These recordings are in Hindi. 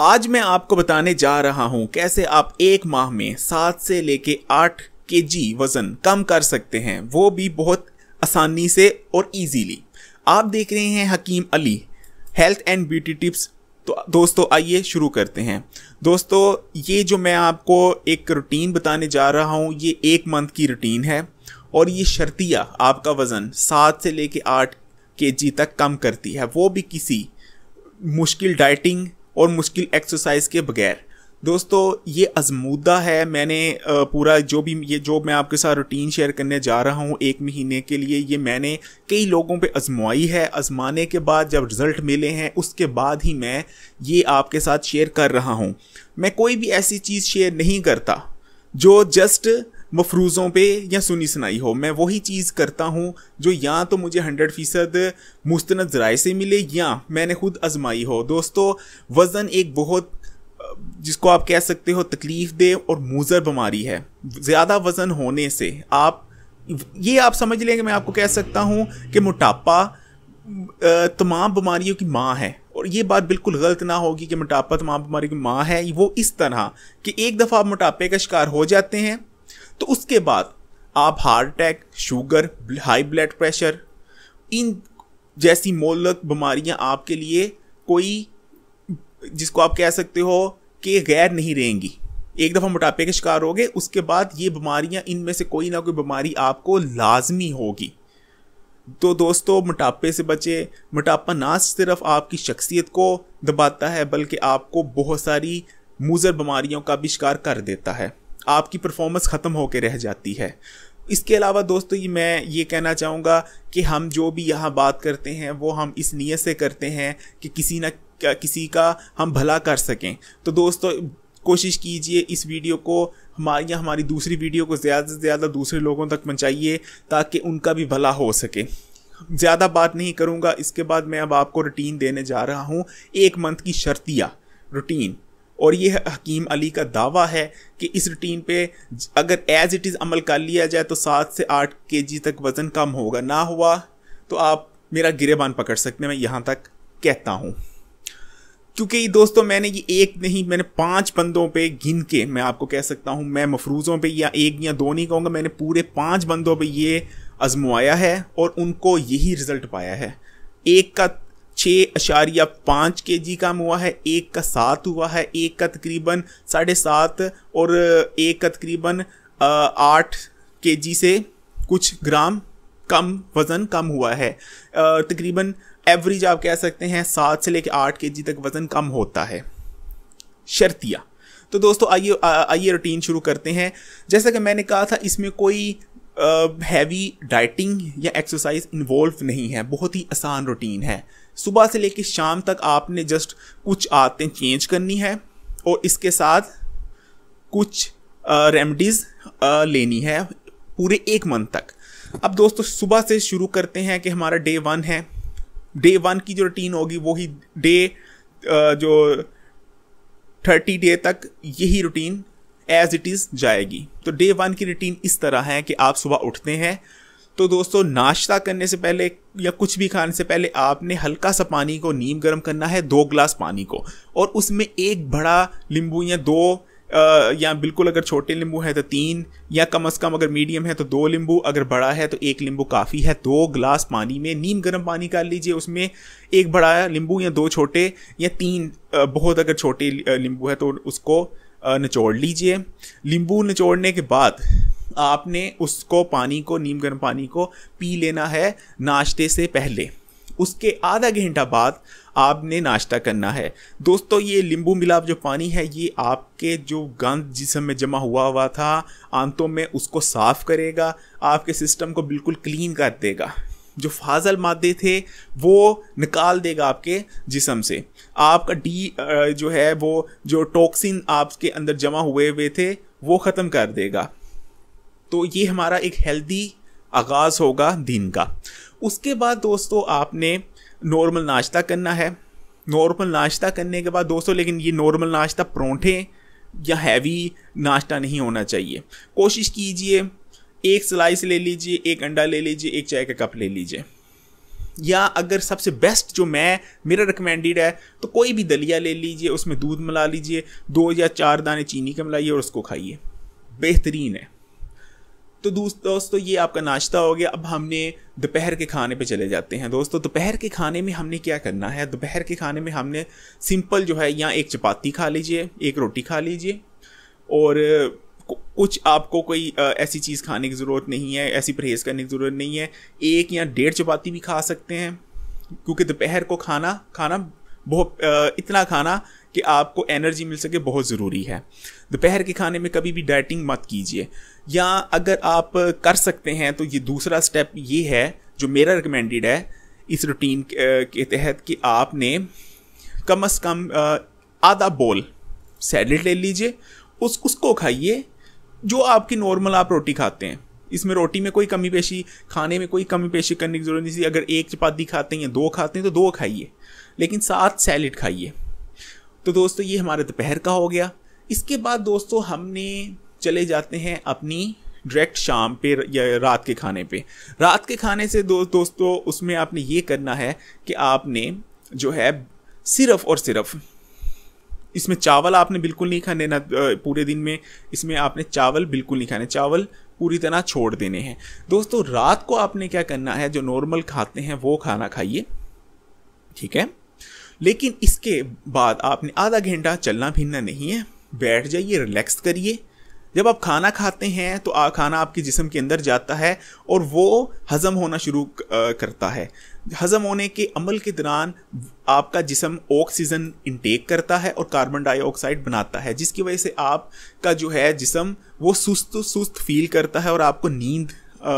आज मैं आपको बताने जा रहा हूं कैसे आप एक माह में 7 से लेके 8 केजी वजन कम कर सकते हैं, वो भी बहुत आसानी से और इजीली। आप देख रहे हैं Hakim Ali health and beauty tips. तो दोस्तों आइए शुरू करते हैं। दोस्तों ये जो मैं आपको एक रूटीन बताने जा रहा हूं, ये 1 मंथ की रूटीन है और ये शर्तिया आपका वज़न 7 से लेके 8 केजी तक कम करती है, वो भी किसी मुश्किल डाइटिंग और मुश्किल एक्सरसाइज के बगैर। दोस्तों ये आजमूदा है। मैंने पूरा जो मैं आपके साथ रूटीन शेयर करने जा रहा हूँ 1 महीने के लिए, ये मैंने कई लोगों पे आजमाई है। आजमाने के बाद जब रिज़ल्ट मिले हैं उसके बाद ही मैं ये आपके साथ शेयर कर रहा हूँ। मैं कोई भी ऐसी चीज़ शेयर नहीं करता जो जस्ट मफरूज़ों पे या सुनी सुनाई हो। मैं वही चीज़ करता हूँ जो या तो मुझे 100% मुस्तनद ज़राए से मिले या मैंने खुद आजमाई हो। दोस्तों वज़न एक बहुत, जिसको आप कह सकते हो तकलीफ़ दे और मुज़र बीमारी है। ज़्यादा वज़न होने से आप समझ लें कि मैं आपको कह सकता हूँ कि मोटापा तमाम बीमारियों की माँ है। और ये बात बिल्कुल गलत ना होगी कि मोटापा तमाम बीमारियों की माँ है। वो इस तरह कि एक दफ़ा आप मोटापे का शिकार हो जाते हैं तो उसके बाद आप heart attack, sugar, high blood pressure, इन जैसी मोहल्लक बीमारियां आपके लिए कोई, जिसको आप कह सकते हो कि गैर नहीं रहेंगी। एक दफ़ा मोटापे के शिकार हो गए उसके बाद ये बीमारियां, इनमें से कोई ना कोई बीमारी आपको लाजमी होगी। तो दोस्तों मोटापे से बचे। मोटापा ना सिर्फ आपकी शख्सियत को दबाता है बल्कि आपको बहुत सारी मुज़र बीमारियों का भी शिकार कर देता है। आपकी परफॉर्मेंस ख़त्म होकर रह जाती है। इसके अलावा दोस्तों मैं ये कहना चाहूँगा कि हम जो भी यहाँ बात करते हैं वो हम इस नीयत से करते हैं कि किसी का हम भला कर सकें। तो दोस्तों कोशिश कीजिए इस वीडियो को हमारी दूसरी वीडियो को ज़्यादा से ज़्यादा दूसरे लोगों तक पहुँचाइए ताकि उनका भी भला हो सके। ज़्यादा बात नहीं करूँगा। इसके बाद मैं अब आपको रूटीन देने जा रहा हूँ, 1 मंथ की शर्तिया रूटीन। और ये हकीम अली का दावा है कि इस रूटीन पे अगर एज इट इज़ अमल कर लिया जाए तो 7 से 8 केजी तक वज़न कम होगा। ना हुआ तो आप मेरा गिरेबान पकड़ सकते हैं, मैं यहाँ तक कहता हूँ। क्योंकि दोस्तों मैंने ये एक नहीं, मैंने 5 बंदों पे गिन के मैं आपको कह सकता हूँ, मैं मफरूज़ों पे या 1 या 2 नहीं कहूँगा, मैंने पूरे 5 बंदों पे ये आजमाया है और उनको यही रिज़ल्ट पाया है। एक का 6.5 केजी कम हुआ है, एक का 7 हुआ है, एक का तकरीबन 7.5 और एक का तकरीबन 8 केजी से कुछ ग्राम कम वज़न कम हुआ है। तकरीबन एवरेज आप कह सकते हैं 7 से लेकर 8 केजी तक वज़न कम होता है शर्तिया। तो दोस्तों आइए रूटीन शुरू करते हैं। जैसा कि मैंने कहा था इसमें कोई हैवी डाइटिंग या एक्सरसाइज इन्वॉल्व नहीं है, बहुत ही आसान रूटीन है। सुबह से लेकर शाम तक आपने जस्ट कुछ आदतें चेंज करनी है और इसके साथ कुछ रेमेडीज़ लेनी है पूरे 1 मंथ तक। अब दोस्तों सुबह से शुरू करते हैं कि हमारा डे 1 है। डे 1 की जो रूटीन होगी वही डे जो 30 डे तक यही रूटीन एज इट इज़ जाएगी। तो डे 1 की रूटीन इस तरह है कि आप सुबह उठते हैं तो दोस्तों नाश्ता करने से पहले या कुछ भी खाने से पहले आपने हल्का सा पानी को नीम गर्म करना है, 2 गिलास पानी को, और उसमें 1 बड़ा नींबू या 2 या बिल्कुल अगर छोटे नींबू है तो 3 या कम से कम अगर मीडियम है तो 2 नींबू, अगर बड़ा है तो 1 नींबू काफ़ी है। 2 गिलास पानी में नीम गर्म पानी कर लीजिए, उसमें 1 बड़ा नींबू या 2 छोटे या 3 बहुत अगर छोटे नींबू है तो उसको निचोड़ लीजिए। नींबू निचोड़ने के बाद आपने उसको नीम गर्म पानी को पी लेना है नाश्ते से पहले। उसके आधा घंटा बाद आपने नाश्ता करना है। दोस्तों ये नींबू मिला जो पानी है ये आपके जो गंद जिस्म में जमा हुआ था आंतों में उसको साफ़ करेगा, आपके सिस्टम को बिल्कुल क्लीन कर देगा। जो फाजल मादे थे वो निकाल देगा आपके जिस्म से। आपका जो है वो जो टॉक्सिन आपके अंदर जमा हुए थे वो ख़त्म कर देगा। तो ये हमारा एक हेल्दी आगाज़ होगा दिन का। उसके बाद दोस्तों आपने नॉर्मल नाश्ता करना है। नॉर्मल नाश्ता करने के बाद दोस्तों, लेकिन ये नॉर्मल नाश्ता परोंठे या हैवी नाश्ता नहीं होना चाहिए। कोशिश कीजिए 1 स्लाइस ले लीजिए, 1 अंडा ले लीजिए, 1 चाय का कप ले लीजिए। या अगर सबसे बेस्ट जो मेरा रिकमेंडेड है तो कोई भी दलिया ले लीजिए, उसमें दूध मिला लीजिए, 2 या 4 दाने चीनी के मिलाइए और उसको खाइए, बेहतरीन है। तो दोस्तों ये आपका नाश्ता हो गया। अब हमने दोपहर के खाने पे चले जाते हैं। दोस्तों दोपहर के खाने में हमने क्या करना है, दोपहर के खाने में हमने सिंपल जो है, या एक चपाती खा लीजिए, एक रोटी खा लीजिए, और कुछ आपको कोई ऐसी चीज़ खाने की ज़रूरत नहीं है, ऐसी परहेज़ करने की ज़रूरत नहीं है। 1 या 1.5 चपाती भी खा सकते हैं, क्योंकि दोपहर को खाना बहुत इतना खाना कि आपको एनर्जी मिल सके बहुत ज़रूरी है। दोपहर के खाने में कभी भी डाइटिंग मत कीजिए, या अगर आप कर सकते हैं तो ये दूसरा स्टेप ये है जो मेरा रिकमेंडेड है इस रूटीन के तहत, कि आपने कम से कम आधा बोल सैलेड ले लीजिए, उसको खाइए जो आपकी नॉर्मल आप रोटी खाते हैं। इसमें रोटी में कोई कमी पेशी, खाने में कोई कमी पेशी करने की ज़रूरत नहीं थी। अगर 1 चपाती खाते हैं या 2 खाते हैं तो 2 खाइए, लेकिन 7 सैलेड खाइए। तो दोस्तों ये हमारे दोपहर का हो गया। इसके बाद दोस्तों हमने चले जाते हैं अपनी डायरेक्ट शाम पे या रात के खाने पे। रात के खाने से दोस्तों उसमें आपने ये करना है कि आपने जो है सिर्फ और सिर्फ इसमें चावल आपने बिल्कुल नहीं खाने ना, पूरे दिन में इसमें आपने चावल बिल्कुल नहीं खाने, चावल पूरी तरह छोड़ देने हैं। दोस्तों रात को आपने क्या करना है, जो नॉर्मल खाते हैं वो खाना खाइए, ठीक है, लेकिन इसके बाद आपने आधा घंटा चलना फिरना नहीं है, बैठ जाइए, रिलैक्स करिए। जब आप खाना खाते हैं तो खाना आपके जिस्म के अंदर जाता है और वो हज़म होना शुरू करता है। हज़म होने के अमल के दौरान आपका जिस्म ऑक्सीजन इंटेक करता है और कार्बन डाइऑक्साइड बनाता है, जिसकी वजह से आपका जो है जिस्म वो सुस्त फील करता है और आपको नींद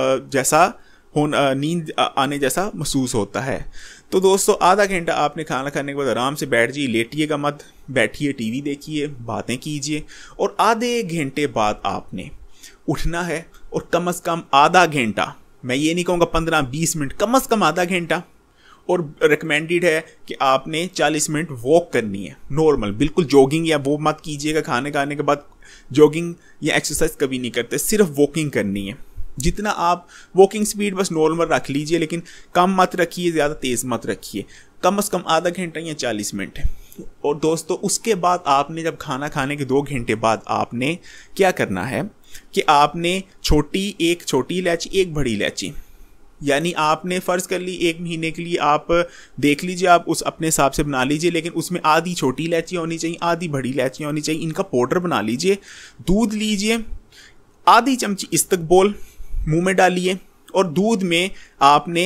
आने जैसा महसूस होता है। तो दोस्तों आधा घंटा आपने खाना खाने के बाद आराम से बैठ जाइए, लेटिएगा मत, बैठिए, टीवी देखिए, बातें कीजिए, और आधे घंटे बाद आपने उठना है और कम से कम आधा घंटा, मैं ये नहीं कहूँगा 15-20 मिनट, कम से कम आधा घंटा, और रिकमेंडेड है कि आपने 40 मिनट वॉक करनी है नॉर्मल, बिल्कुल जॉगिंग या वो मत कीजिएगा। खाने के बाद जॉगिंग या एक्सरसाइज कभी नहीं करते, सिर्फ वॉकिंग करनी है। जितना आप वॉकिंग स्पीड बस नॉर्मल रख लीजिए, लेकिन कम मत रखिए, ज़्यादा तेज़ मत रखिए, कम से कम आधा घंटा या 40 मिनट। और दोस्तों उसके बाद आपने जब खाना खाने के 2 घंटे बाद आपने क्या करना है कि आपने एक छोटी इलायची, एक बड़ी इलायची, यानी आपने फ़र्ज़ कर ली 1 महीने के लिए, आप देख लीजिए, आप उस अपने हिसाब से बना लीजिए, लेकिन उसमें आधी छोटी इलायची होनी चाहिए, आधी बड़ी इलायची होनी चाहिए। इनका पाउडर बना लीजिए। दूध लीजिए, आधी चमची इस्तकबोल मुंह में डालिए, और दूध में आपने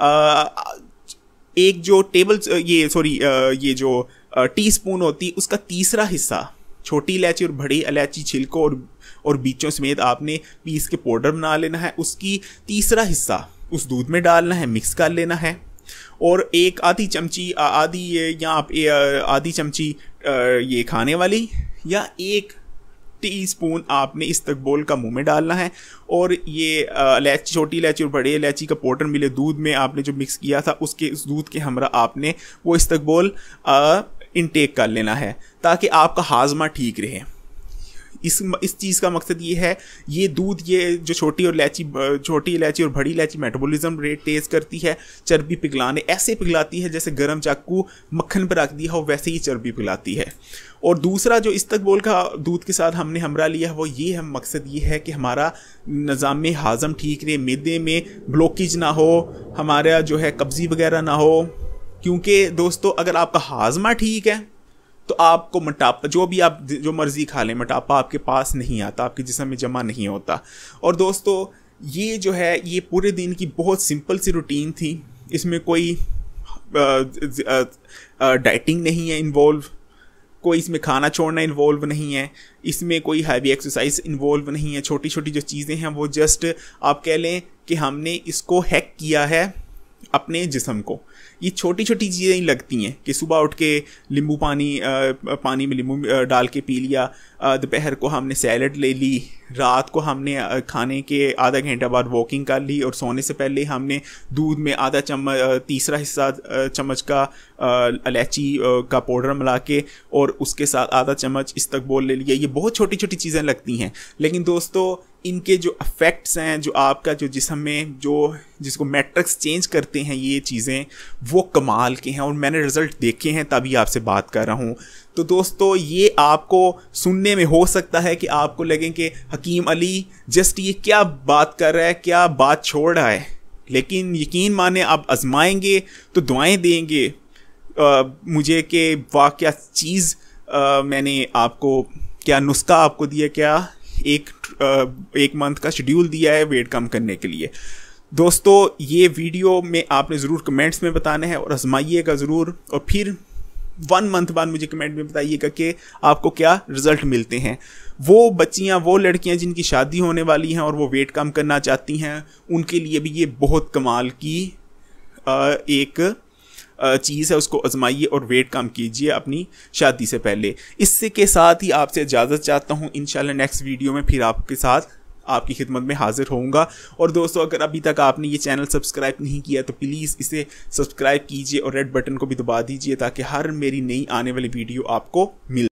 एक जो ये जो टीस्पून होती उसका तीसरा हिस्सा छोटी इलायची और बड़ी इलायची छिलको और बीचों समेत आपने पीस के पाउडर बना लेना है। उसकी तीसरा हिस्सा उस दूध में डालना है, मिक्स कर लेना है, और एक आधी चमची आधी चमची ये खाने वाली या 1 टीस्पून आपने इस्तकबोल का मुंह में डालना है, और ये इलायची, छोटी इलायची और बड़ी इलायची का पाउडर मिले दूध में आपने जो मिक्स किया था उस दूध के हमरा आपने वो इस्तकबोल इनटेक कर लेना है, ताकि आपका हाजमा ठीक रहे। इस चीज़ का मकसद ये है, ये दूध, ये जो छोटी इलायची और बड़ी इलायची मेटाबॉलिज्म रेट तेज़ करती है, चर्बी ऐसे पिघलाती है जैसे गरम चाकू मक्खन पर रख दिया हो वैसे ही चर्बी पिघलाती है। और दूसरा जो इस्तकबोल का दूध के साथ हमने हमरा लिया है वो ये है, मकसद ये है कि हमारा निज़ाम हाज़म ठीक रहे, मैदे में ब्लॉकेज ना हो, हमारा जो है कब्ज़ी वगैरह ना हो। क्योंकि दोस्तों अगर आपका हाजमा ठीक है तो आपको मोटापा, जो मर्जी खा लें, मोटापा आपके पास नहीं आता, आपके जिस्म में जमा नहीं होता। और दोस्तों ये जो है ये पूरे दिन की बहुत सिंपल सी रूटीन थी, इसमें कोई डाइटिंग नहीं है इन्वॉल्व, कोई इसमें खाना छोड़ना इन्वॉल्व नहीं है, इसमें कोई हैवी एक्सरसाइज इन्वॉल्व नहीं है। छोटी छोटी जो चीज़ें हैं वो जस्ट आप कह लें कि हमने इसको हैक किया है अपने जिस्म को। ये छोटी छोटी चीज़ें ही लगती हैं कि सुबह उठ के पानी में नींबू डाल के पी लिया, दोपहर को हमने सैलड ले ली, रात को हमने खाने के आधा घंटा बाद वॉकिंग कर ली, और सोने से पहले हमने दूध में आधा चम्मच, तीसरा हिस्सा चम्मच का इलायची का पाउडर मिला के और उसके साथ आधा चम्मच इस्तकबोल ले लिया। ये बहुत छोटी छोटी चीज़ें लगती हैं, लेकिन दोस्तों इनके जो इफ़ेक्ट्स हैं, जो आपका जो जिस्म में जो जिसको मैट्रिक्स चेंज करते हैं, ये चीज़ें वो कमाल के हैं और मैंने रिज़ल्ट देखे हैं, तभी आपसे बात कर रहा हूँ। तो दोस्तों ये आपको सुनने में हो सकता है कि आपको लगे कि हकीम अली जस्ट ये क्या बात कर रहा है, क्या बात छोड़ रहा है, लेकिन यकीन माने आप आजमाएंगे तो दुआएं देंगे मुझे कि वाह क्या चीज़ मैंने आपको क्या नुस्खा आपको दिया, क्या एक मंथ का शेड्यूल दिया है वेट कम करने के लिए। दोस्तों ये वीडियो में आपने ज़रूर कमेंट्स में बताना है और आजमाइएगा ज़रूर, और फिर 1 मंथ बाद मुझे कमेंट में बताइएगा कि आपको क्या रिज़ल्ट मिलते हैं। वो बच्चियां, वो लड़कियां जिनकी शादी होने वाली हैं और वो वेट कम करना चाहती हैं, उनके लिए भी ये बहुत कमाल की एक चीज़ है, उसको आजमाइए और वेट कम कीजिए अपनी शादी से पहले। इससे के साथ ही आपसे इजाज़त चाहता हूँ। इंशाल्लाह नेक्स्ट वीडियो में फिर आपके साथ आपकी खिदमत में हाजिर होऊंगा। और दोस्तों अगर अभी तक आपने ये चैनल सब्सक्राइब नहीं किया तो प्लीज़ इसे सब्सक्राइब कीजिए और रेड बटन को भी दबा दीजिए ताकि हर मेरी नई आने वाली वीडियो आपको मिल